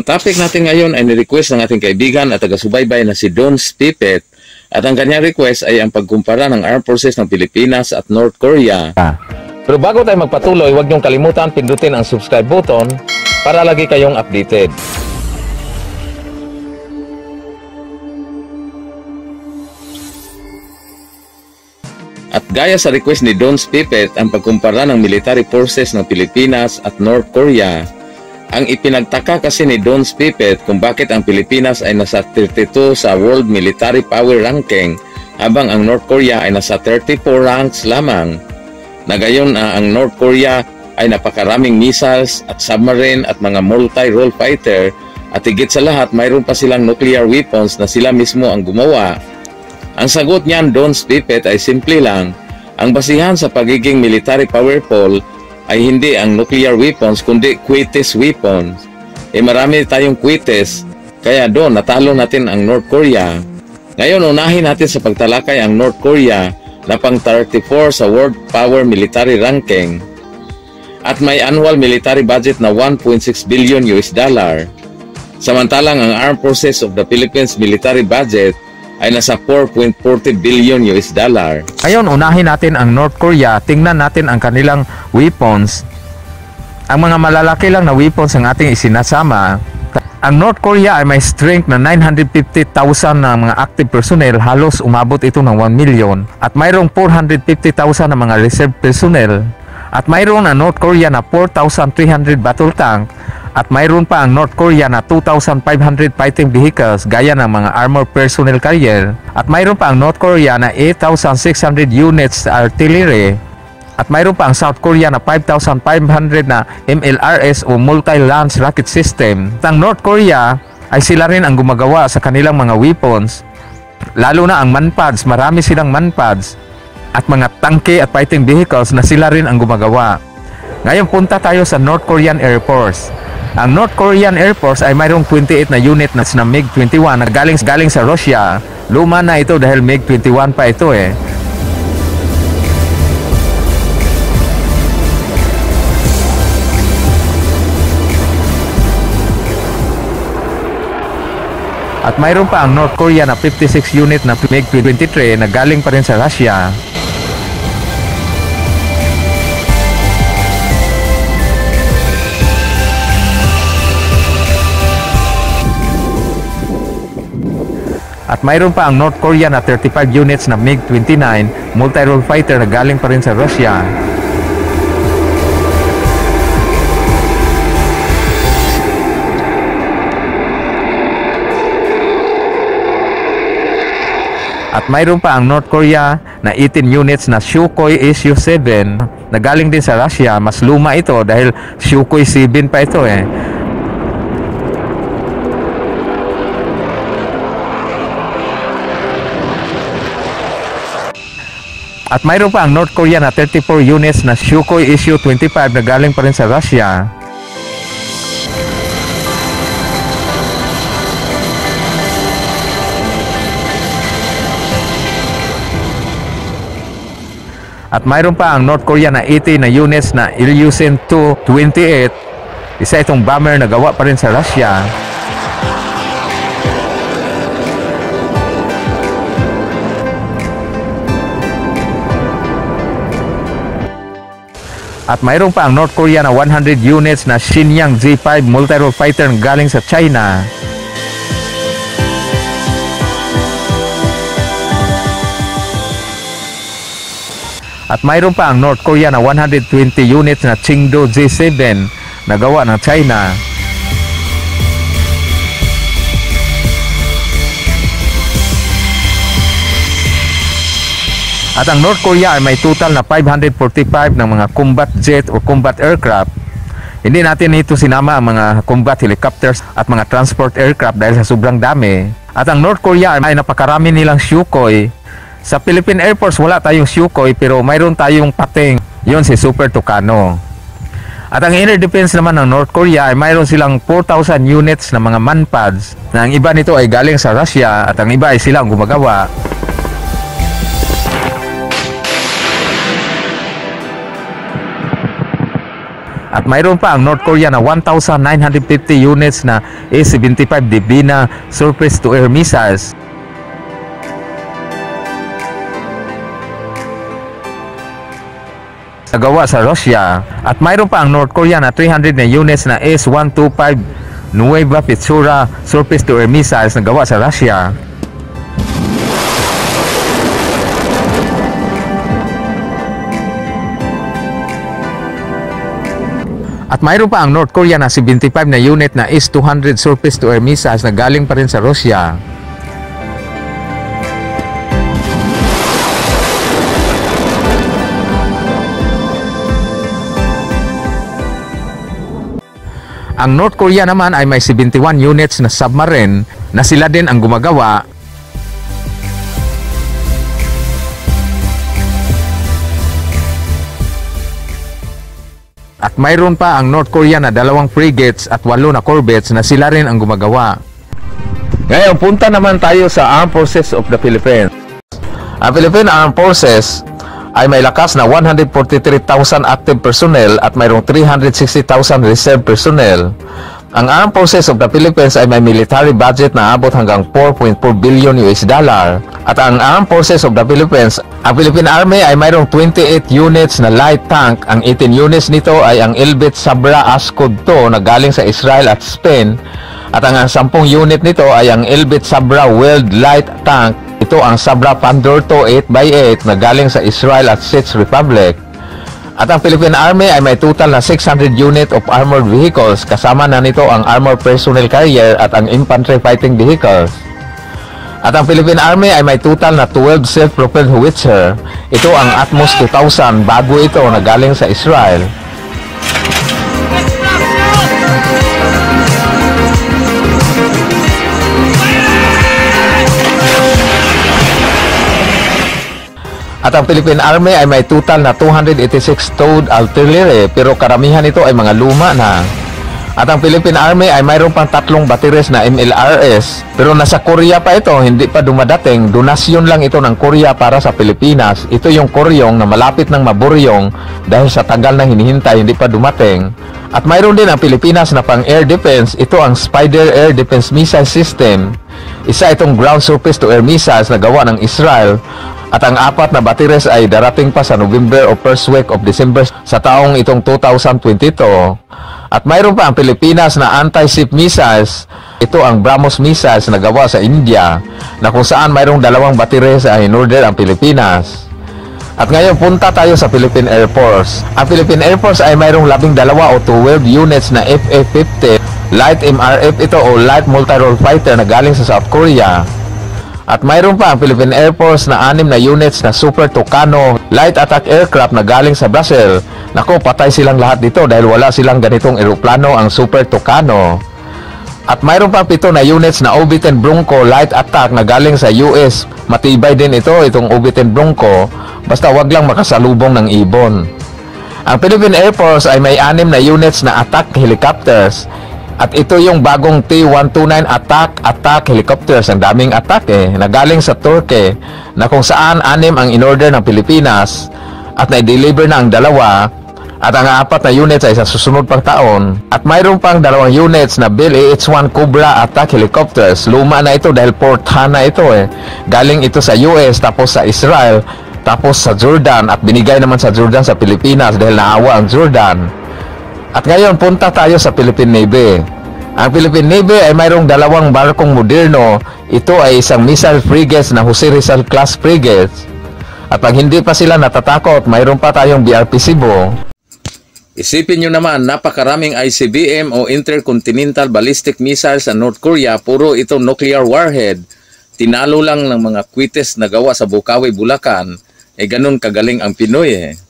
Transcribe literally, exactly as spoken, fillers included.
ang topic natin ngayon ay ni-request ng ating kaibigan at taga-subaybay na si Don Spipet. At ang kanyang request ay ang pagkumpara ng Armed Forces ng Pilipinas at North Korea. Pero bago tayo magpatuloy, huwag niyong kalimutan pindutin ang subscribe button para lagi kayong updated. At gaya sa request ni Don Spipet, ang pagkumpara ng military forces ng Pilipinas at North Korea. Ang ipinagtaka kasi ni Don Spipet kung bakit ang Pilipinas ay nasa thirty-two sa World Military Power Ranking habang ang North Korea ay nasa thirty-four ranks lamang. Nagayon uh, ang North Korea ay napakaraming missiles at submarine at mga multi-role fighter at higit sa lahat mayroon pa silang nuclear weapons na sila mismo ang gumawa. Ang sagot niyan, Don Spipet, ay simple lang. Ang basihan sa pagiging military powerful ay hindi ang nuclear weapons kundi quites weapons. Eh marami tayong quites, kaya doon natalo natin ang North Korea. Ngayon unahin natin sa pagtalakay ang North Korea na pang thirty-four sa World Power Military Ranking at may annual military budget na one point six billion U S dollar. Samantalang ang Armed Forces of the Philippines military budget ay nasa four point four zero billion U S dollar. Ngayon, unahin natin ang North Korea. Tingnan natin ang kanilang weapons. Ang mga malalaki lang na weapons ang ating isinasama. Ang North Korea ay may strength na nine hundred fifty thousand na mga active personnel. Halos umabot ito ng one million. At mayroong four hundred fifty thousand na mga reserve personnel. At mayroon ang North Korea na four thousand three hundred battle tank. At mayroon pa ang North Korea na two thousand five hundred fighting vehicles gaya ng mga armored personnel carrier. At mayroon pa ang North Korea na eight thousand six hundred units artillery. At mayroon pa ang South Korea na five thousand five hundred na M L R S o multi-launch rocket system. At ang North Korea ay sila rin ang gumagawa sa kanilang mga weapons. Lalo na ang manpads, marami silang manpads. At mga tangke at fighting vehicles na sila rin ang gumagawa. Ngayon punta tayo sa North Korean Air Force. Ang North Korean Air Force ay mayroong twenty-eight na unit na MiG twenty-one na galing, galing sa Russia. Luma na ito dahil MiG twenty-one pa ito eh. At mayroon pa ang North Korea na fifty-six unit na MiG twenty-three na galing pa rin sa Russia. At mayroon pa ang North Korea na thirty-five units na MiG twenty-nine multi-role fighter na galing pa rin sa Russia. At mayroon pa ang North Korea na eighteen units na Sukhoi S U seven na galing din sa Russia. Mas luma ito dahil Sukhoi seven pa ito eh. At mayroon pa ang North Korea na thirty-four units na Sukhoi S U twenty-five na galing pa rin sa Russia. At mayroon pa ang North Korea na eighty na units na Ilyushin two twenty-eight. Isa itong bomber na gawa pa rin sa Russia. At mayroon pa ang North Korea na one hundred units na Shenyang J five multi-role fighter galing sa China. At mayroon pa ang North Korea na one hundred twenty units na Chengdu J seven na gawa ng China. At ang North Korea ay may total na five hundred forty-five ng mga combat jet o combat aircraft. Hindi natin ito sinama ang mga combat helicopters at mga transport aircraft dahil sa sobrang dami. At ang North Korea ay napakarami nilang Sukhoi. Sa Philippine Air Force wala tayong Sukhoi pero mayroon tayong pating. Yun si Super Tucano. At ang Air Defense naman ng North Korea ay mayroon silang four thousand units na mga manpads na ang iba nito ay galing sa Russia at ang iba ay silang gumagawa. At At mayroon pa ang North Korea na one thousand nine hundred fifty units na A seventy-five Divina surface-to-air missiles. Nagawa sa Russia. At mayroon pa ang North Korea na three hundred na units na S one twenty-five Nueva Petsura surface-to-air missiles na gawa sa Russia. At mayroon pa ang North Korea na seventy-five na unit na S two hundred surface-to-air missiles na galing pa rin sa Russia. Ang North Korea naman ay may seventy-one units na submarine na sila din ang gumagawa. At mayroon pa ang North Korea na dalawang frigates at walo na corvettes na sila rin ang gumagawa. Ngayon, punta naman tayo sa Armed Forces of the Philippines. Ang Philippine Armed Forces ay may lakas na one hundred forty-three thousand active personnel at mayroong three hundred sixty thousand reserve personnel. Ang Armed Forces of the Philippines ay may military budget na abot hanggang four point four billion U S dollar. At ang Armed Forces of the Philippines, ang Philippine Army ay mayroong twenty-eight units na light tank. Ang eighteen units nito ay ang Elbit Sabra Ascod two na galing sa Israel at Spain. At ang sampung unit nito ay ang Elbit Sabra Wheeled Light Tank. Ito ang Sabra Pandor two eight by eight na galing sa Israel at Czech Republic. At ang Philippine Army ay may total na six hundred unit of armored vehicles, kasama na nito ang armored personnel carrier at ang infantry fighting vehicles. At ang Philippine Army ay may total na twelve self-propelled howitzer. Ito ang Atmos two thousand, bago ito na galing sa Israel. At ang Philippine Army ay may total na two hundred eighty-six towed artillery, pero karamihan ito ay mga luma na. At ang Philippine Army ay mayroon pang tatlong bateries na M L R S, pero nasa Korea pa ito, hindi pa dumadating. Donasyon lang ito ng Korea para sa Pilipinas. Ito yung Koryong na malapit ng maburyong dahil sa tagal na hinihintay, hindi pa dumating. At mayroon din ang Pilipinas na pang air defense. Ito ang Spider Air Defense Missile System. Isa itong ground surface to air missiles na gawa ng Israel. At ang apat na bateries ay darating pa sa November o first week of December sa taong itong two thousand twenty-two. At mayroon pa ang Pilipinas na anti-ship missiles. Ito ang BrahMos missiles na gawa sa India, na kung saan mayroong dalawang bateries ay in-order ang Pilipinas. At ngayon, punta tayo sa Philippine Air Force. Ang Philippine Air Force ay mayroong labing dalawa o twelve units na F A fifty Light M R F ito o Light Multi-Role Fighter na galing sa South Korea. At mayroon pa ang Philippine Air Force na anim na units na Super Tucano light attack aircraft na galing sa Brazil. Nako, patay silang lahat dito dahil wala silang ganitong eroplano ang Super Tucano. At mayroon pa pito na units na O B ten Bronco light attack na galing sa U S. Matibay din ito, itong O B ten Bronco, basta wag lang makasalubong ng ibon. Ang Philippine Air Force ay may anim na units na attack helicopters. At ito yung bagong T one twenty-nine attack attack helicopters. Ang daming attack eh, na galing sa Turkey, na kung saan anim ang in-order ng Pilipinas at na-deliver na ang dalawa. At ang apat na units ay sa susunod pang taon. At mayroon pang dalawang units na Bell A H one Cobra attack helicopters. Luma na ito dahil Port Hana ito eh. Galing ito sa U S, tapos sa Israel, tapos sa Jordan, at binigay naman sa Jordan sa Pilipinas dahil naawa ang Jordan. At ngayon, punta tayo sa Philippine Navy. Ang Philippine Navy ay mayroong dalawang barkong moderno. Ito ay isang missile frigates na Jose Rizal class frigates. At pag hindi pa sila natatakot, mayroon pa tayong B R P Cebu. Isipin nyo naman, napakaraming I C B M o Intercontinental Ballistic Missiles sa North Korea, puro ito nuclear warhead. Tinalo lang ng mga kwites na gawa sa Bukawi, Bulacan. Eh ganun kagaling ang Pinoy eh.